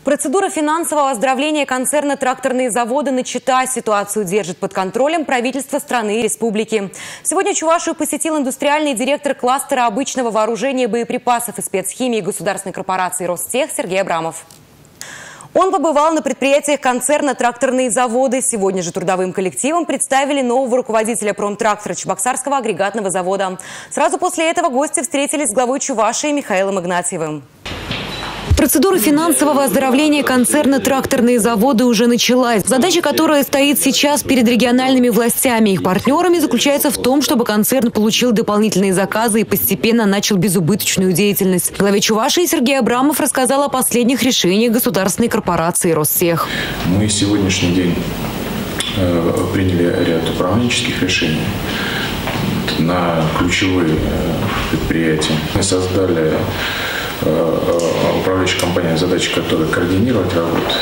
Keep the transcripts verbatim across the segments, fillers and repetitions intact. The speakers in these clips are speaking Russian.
Процедура финансового оздоровления концерна «Тракторные заводы» начата. Ситуацию держит под контролем правительство страны и республики. Сегодня Чувашию посетил индустриальный директор кластера обычного вооружения, боеприпасов и спецхимии государственной корпорации «Ростех» Сергей Абрамов. Он побывал на предприятиях концерна «Тракторные заводы». Сегодня же трудовым коллективом представили нового руководителя промтрактора Чебоксарского агрегатного завода. Сразу после этого гости встретились с главой Чувашии Михаилом Игнатьевым. Процедура финансового оздоровления концерна «Тракторные заводы» уже началась. Задача, которая стоит сейчас перед региональными властями и их партнерами, заключается в том, чтобы концерн получил дополнительные заказы и постепенно начал безубыточную деятельность. Главе Чувашии Сергей Абрамов рассказал о последних решениях государственной корпорации «Ростех». Мы сегодняшний день приняли ряд управленческих решений на ключевые предприятия. Мы создали управляющая компания, задача которой координировать работу.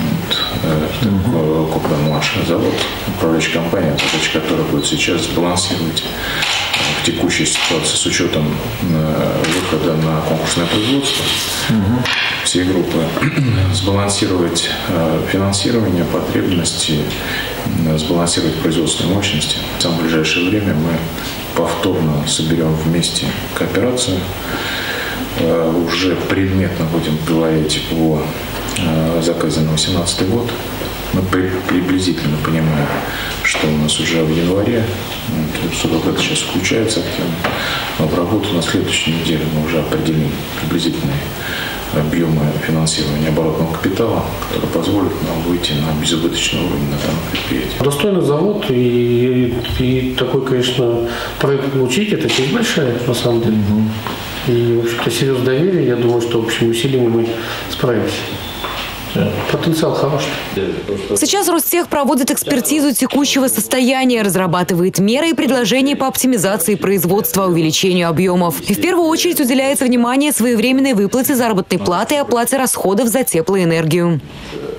Вот, Купран-младший завод, управляющая компания, задача которой будет сейчас балансировать в текущей ситуации с учетом выхода на конкурсное производство угу. всей группы, сбалансировать финансирование, потребности, сбалансировать производственные мощности. В самое ближайшее время мы повторно соберем вместе кооперацию. Уже предметно будем говорить о заказе на две тысячи восемнадцатый год. Мы приблизительно понимаем, что у нас уже в январе, вот это сейчас включается активно, но в работу на следующей неделе мы уже определим приблизительные объемы финансирования оборотного капитала, которые позволят нам выйти на безубыточный уровень на данном предприятии. Достойный завод и, и такой, конечно, проект получить, это честь большая, на самом деле. Угу. И, в общем-то, серьезное доверие, я думаю, что общими усилиями мы справимся. Потенциал хороший. Сейчас Ростех проводит экспертизу текущего состояния, разрабатывает меры и предложения по оптимизации производства, увеличению объемов. И в первую очередь уделяется внимание своевременной выплате заработной платы и оплате расходов за теплоэнергию.